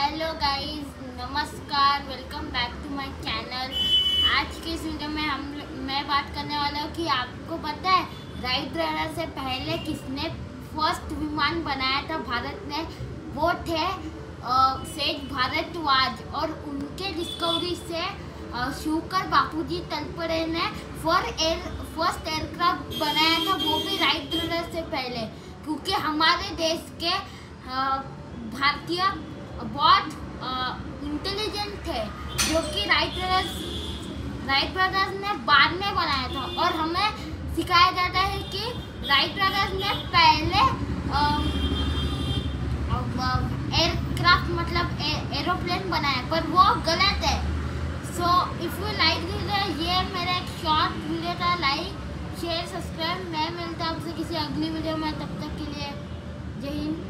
Hello guys, नमस्कार, welcome back to my channel. आज के इस वीडियो में मैं बात करने वाला हूँ कि आपको पता है राइट ब्रदर से पहले किसने फर्स्ट विमान बनाया था भारत में। वो थे सेठ भारद्वाज और उनके डिस्कवरी से शुकर बापूजी तलपड़े ने फर्स्ट एयरक्राफ्ट बनाया था, वो भी राइट ब्रदर से पहले। क्योंकि हमारे देश के भारतीय बहुत इंटेलिजेंट थे, जो कि राइट ब्रदर्स ने बाद में बनाया था। और हमें सिखाया जाता है कि राइट ब्रदर्स ने पहले एयरक्राफ्ट मतलब एरोप्लेन बनाया, पर वो गलत है। So if you like this, ये मेरा एक शॉर्ट वीडियो था। Like, share, subscribe. मैं मिलता हूँ आपसे किसी अगली वीडियो में, तब तक के लिए जय हिंद।